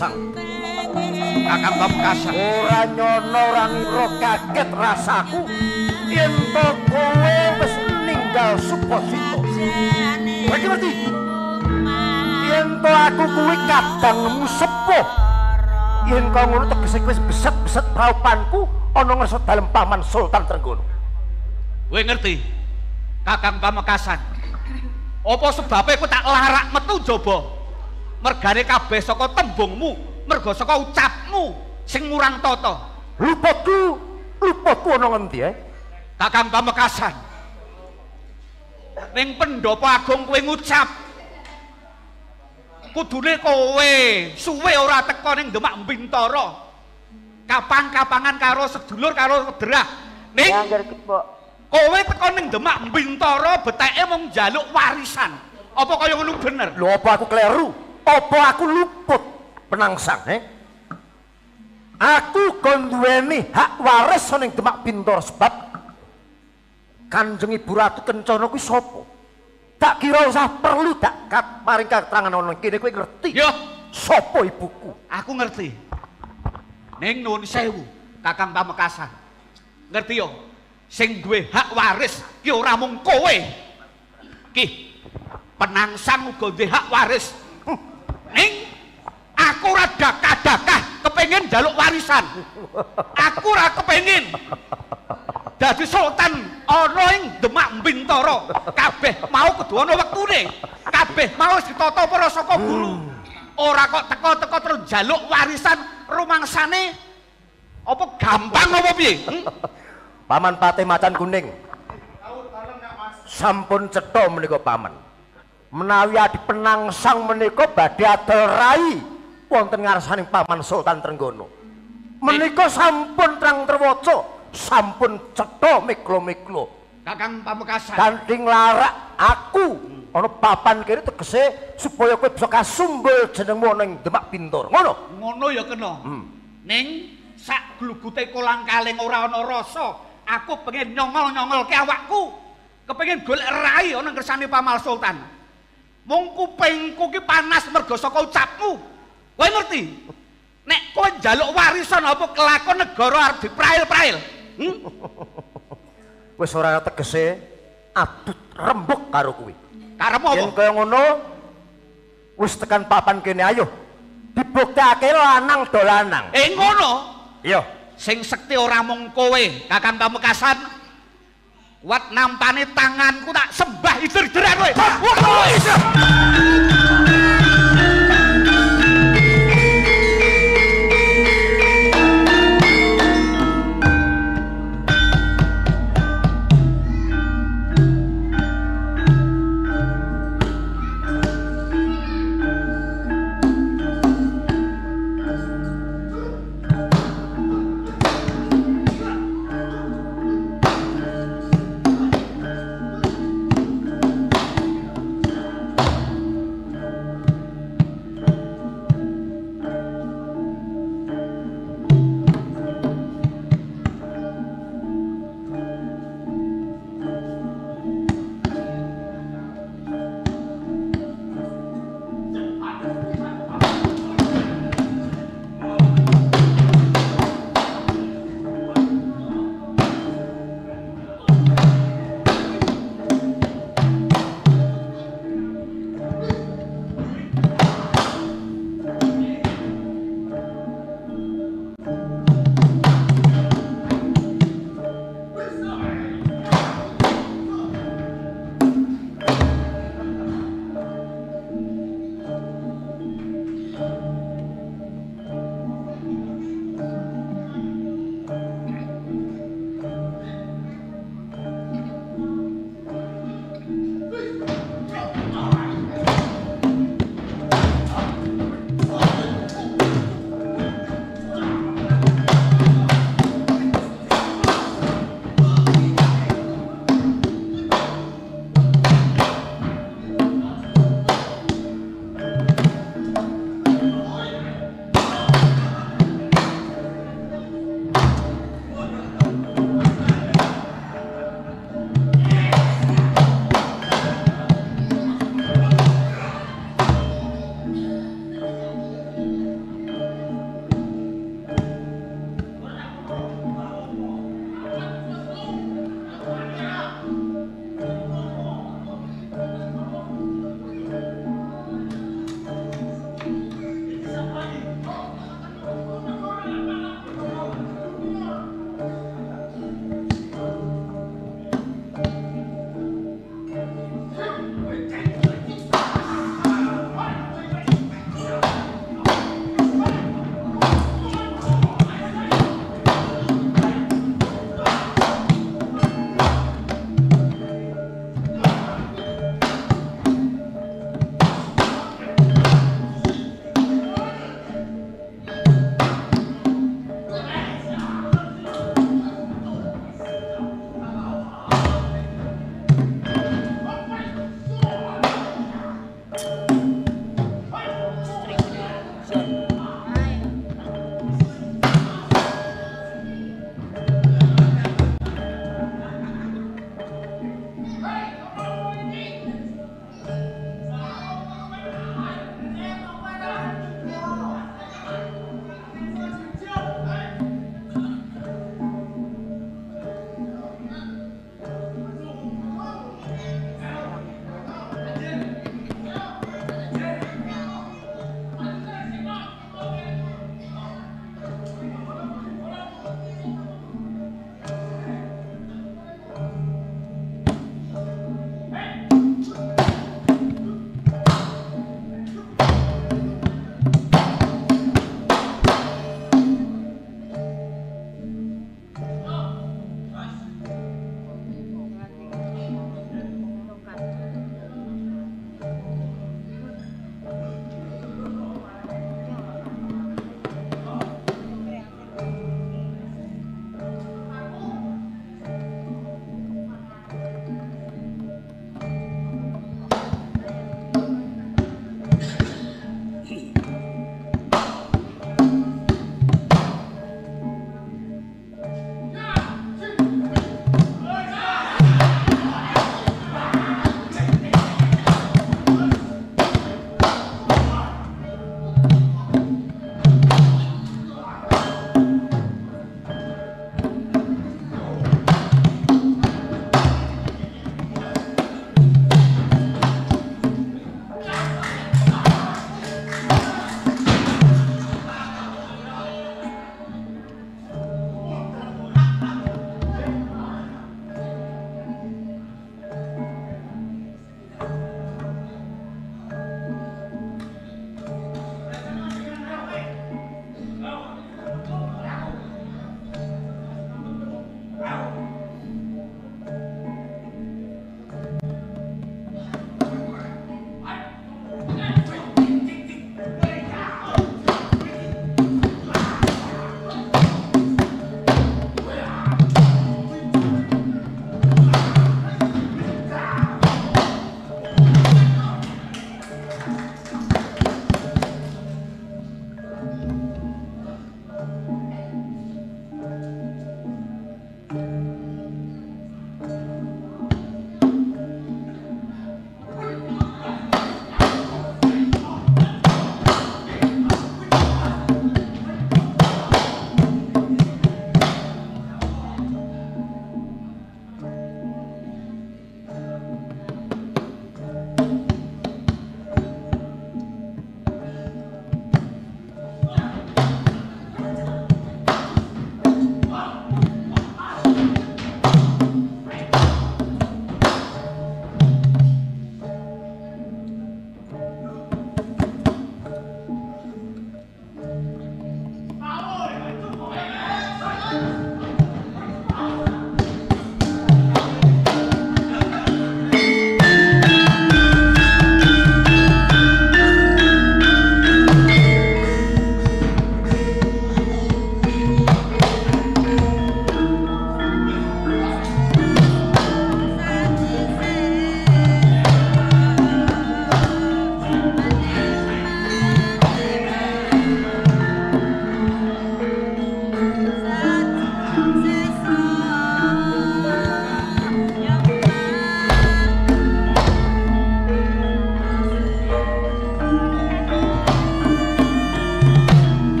Penangsang. Kakang Pamekasan. Ora nyono ora ngira kaget rasaku yen to kowe wis ninggal Suposito. Ngerti? Yen to aku kuwi kadangmu sepuh. Yen kok ngono tegese kowe beset-beset praupanku ana ngarsa dalem Paman Sultan Trenggono. Kowe ngerti? Kakang Pamekasan. Apa sebabe kowe tak larak metu jaba? Mergane kabeh saka tembungmu, merga saka ucapmu sing ngurang tata. Luputku ana ngendi Kakang Pamekasan. Ning pendopo agung kowe ngucap kudune kowe suwe ora teka ning Demak Bintara. Kapang-kapangan karo sedulur karo sederah. Ning kowe teka ning Demak Bintara beteke mung njaluk warisan. Apa kaya ngono bener? Lho apa aku kleru? Apa aku luput Penangsang, Aku kon duweni hak waris ning Demak Bintara sebab Kanjeng Ibu Ratu Kencana kuwi sapa? Tak kira usah perlu tak paring keterangan ana kene kowe ngerti. Yo, sapa ibuku? Aku ngerti. Ning nuwun sewu, Kakang Pamekasan. Ngerti yo? Sing duwe hak waris ki ora mung kowe. Ki Penangsang uga duwe hak waris. Ning aku ora dakah-dakah kepengin njaluk warisan. Aku ora kepengin dadi sultan ana ing Demak Bintara. Kabeh mau kudu ana wektune. Kabeh mau ditata para saka guru. Ora kok teka-teka terus njaluk warisan rumangsane apa gampang apa piye? Paman Patih Macan Kuning. Sampun cetha menika paman. Menawi Adi Penangsang menika badhe adol rai wonten ngarsaning Paman Sultan Trenggono. Menika sampun terang terwaca, sampun cetha miklo-miklo. Kakang Pamekasan. Kanthi larak aku ana papan kene tegese supaya kowe bisa kasumbul jenengmu ning Demak Bintara. Ngono? Ngono ya kena. Ning sak glugute kolang-kaling ora ana rasa. Aku pengen nyongol-nyongolke awakku. Kepengin golek rai ana kersane Paman Sultan. Mung kupingku ki panas merga saka ucapmu. Kowe ngerti? Nek kowe njaluk warisan apa kelakon negara arep diprail-prail? Wis ora tegese adut rembug karo kuwi. Karep apa? Yen kaya ngono wis tekan papan kene ayo dibuktekake lanang do lanang. Ngono? Iya. Sing sekti ora mung kowe, Kakang Pamekasan. Kuat nampane tanganku tak sembah ider-ideran kowe.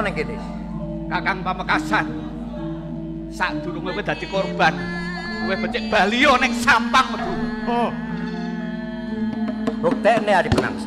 ana ning kene? Kakang Pamekasan. Sadurunge kowe dadi korban, kowe becik baliyo ning sampang metu. Oh. Buktekne Adi Penangsa.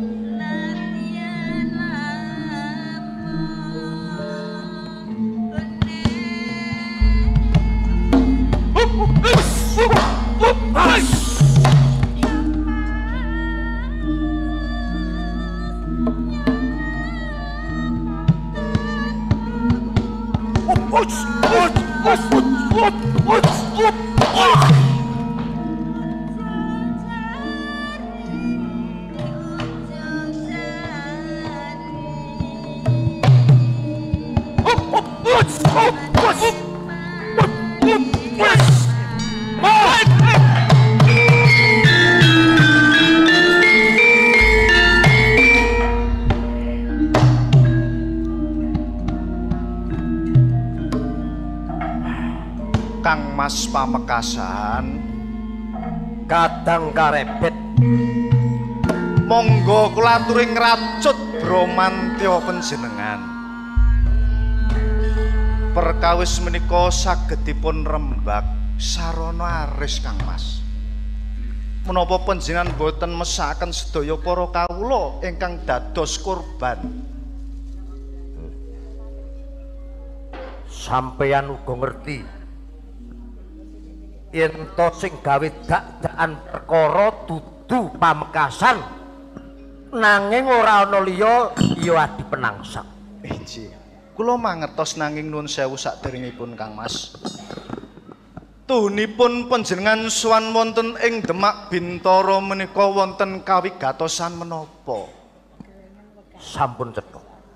Kang Mas Pamekasan, Kadang Karebet, monggo kula aturi ngracut Bramantya panjenengan. Perkawis menika sagedipun rembag sarana aris Kang Mas. Menapa panjenengan boten mesaken sedaya para kawula ingkang dados korban? sampeyan uga ngerti yen to sing gawe dak-dakan perkara dudu Pamekasan nanging ora ana liya ya Adi Penangsa. Inggih. Kula mangertos nanging nuwun sewu saderengipun Kang Mas. Tuhunipun panjenengan sowan wonten ing Demak Bintara menika wonten kawigatosan menapa? Sampun cetha.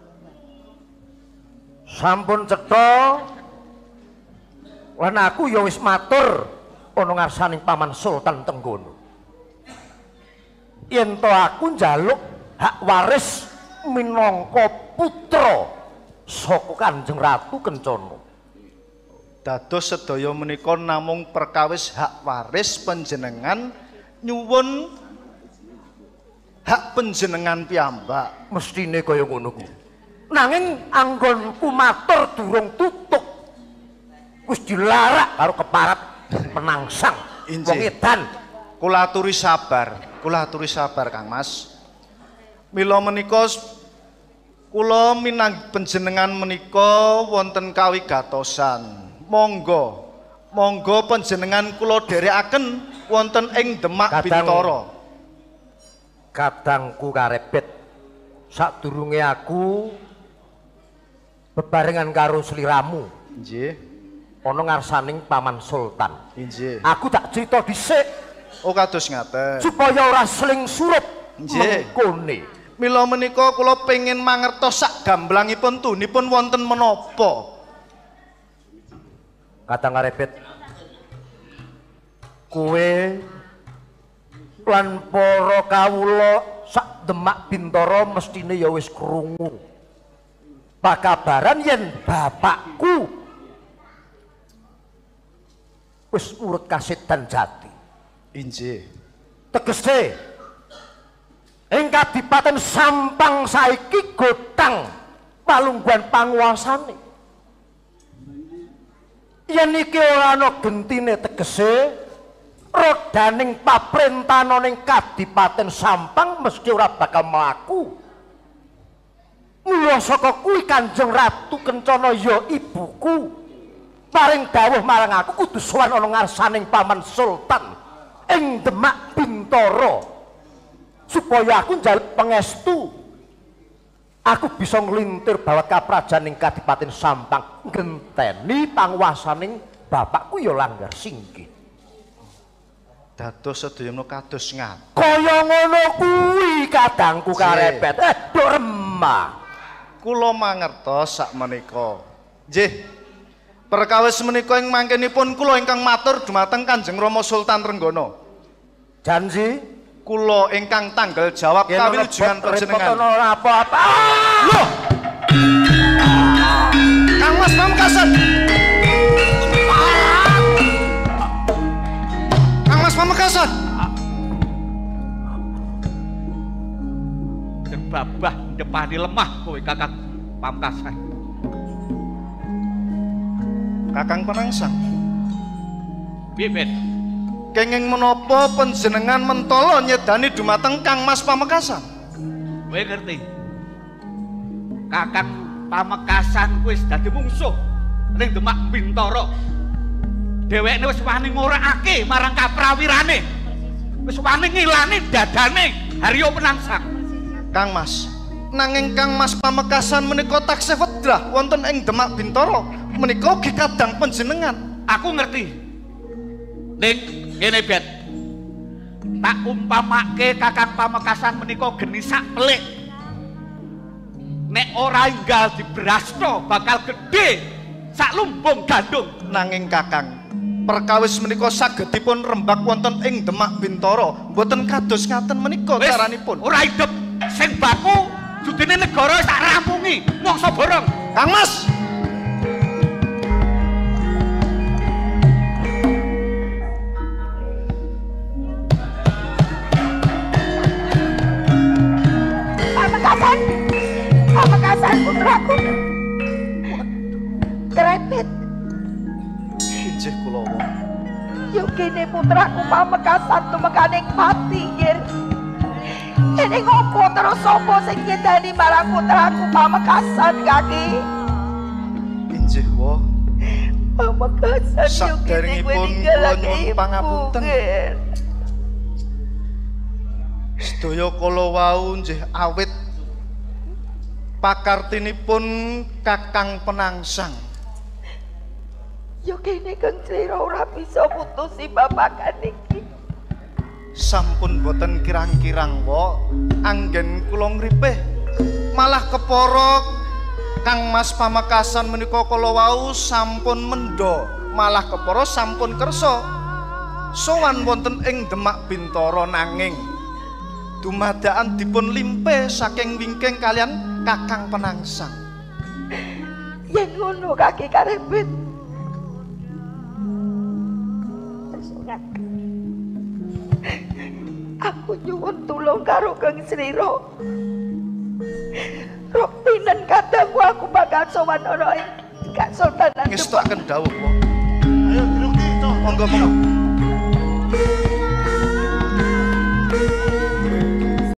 Sampun cetha. Lan aku ya wis matur ana ngarsaning Paman Sultan Tenggono. Yen to aku njaluk hak waris minangka putra saka Kanjeng Ratu Kencana. Dados sedaya menika namung perkawis hak waris panjenengan nyuwun hak panjenengan piyambak. Mestine kaya ngono ku. Nanging anggonku matur durung tutuk. Wis dilarak karo keparat Penangsang wong edan. Kula aturi sabar Kang Mas. Mila menika kula minangka panjenengan menika wonten kawigatosan. Monggo panjenengan kula dherekaken wonten ing Demak Bintara. Kadangku Karebet, sadurunge aku bebarengan karo sliramu. Nggih. Ana ngarsaning Paman Sultan. Nggih. Aku tak crita dhisik. Oh kados ngaten. Supaya ora seling surup. Nggih. Mengkone. Mila menika kula pengin mangertos sak gamblangipun tunipun wonten menapa. Kadang Karebet, kowe lan para kawula sak Demak Bintara mestine ya wis krungu pakabaran yen bapakku wis urut kasedan jati. Inggih. Tegese ing Kadipaten Sampang saiki gotang palungguhan panguwasane. Yen iki ora ana gentine tegese rodaning paprentana ning Kadipaten Sampang mesti ora bakal mlaku. Mula saka kuwi Kanjeng Ratu Kencana ya ibuku paring dawuh marang aku kudu sowan ana ngarsaning Paman Sultan ing Demak Bintara supaya aku njaluk pangestu aku bisa nglintir bawat kaprajan ing Kadipaten Sampang ngenteni panguwasaning bapakku ya Langgar Singgih. Dados sedaya menika kados ngaten. Kaya ngono kuwi kadangku Karebet. Duk remah. Kula mangertos sakmenika. Nggih. Perkawis menika ing mangkenipun kula ingkang matur dumateng Kanjeng Rama Sultan Trenggono. Janji Kula ingkang tanggal jawab kawilujengan panjenengan. Ora apa-apa. Loh. Kang Mas Pamekasan. Kang Mas Pamekasan. Dan babah depani lemah kowe Kakang. Pamekasan. Kakang Penangsang. Piye, Ben? Kenging menapa panjenengan mentala nyedani dumateng Kang Mas Pamekasan? Kowe ngerti? Kakang Pamekasan wis dadi mungsuh ning Demak Bintara. Dhewekne wis wani ngorakake marang kaprawirane. Wis wani ngilani dadane Haryo Penangsang. Kang Mas, nanging Kang Mas Pamekasan menika taksih wedrah wonten ing Demak Bintara menika ugi kadang panjenengan. Aku ngerti. Ning ngene Bet. Tak umpamake Kakang Pamekasan menika geni sak pelik. Nek ora enggal dibrasno bakal gedhe sak lumbung gandum. Nanging Kakang, perkawis menika sagedipun rembag wonten ing Demak Bintara, mboten kados ngaten menika caranipun. Ora idep sing baku judine negara tak rampungi mongso borong. Kang Mas. Pamekasan putraku. Krepit. Injih kula wong. Yo kene putraku Pamekasan tumekaning pati nggih. Ini ngopo terus sapa sing nyedani marang putraku Pamekasan kaki? Injih wa. Pamekasan yo kene kowe ninggalake pangapunten. Sedaya kala wau nggih awit pakartinipun Kakang Penangsang. Yo kene Kang Slira ora bisa putusi babagan iki. Sampun boten kirang-kirang wa anggen kula ngripih. Malah kepara Kang Mas Pamekasan menika kala wau sampun mendha, malah kepara sampun kersa sowan wonten ing Demak Bintara nanging dumadakan dipun limpe saking wingking kalian Kakang Penangsang. Yen ngono kaki karepit. Aku nyuwun tulung karo Kang Slira. Rok pinen kadangku aku bakal sowan ana ing Kasultanan. Ngestokaken dawuh, Po. Ayo, Grunti, monggo.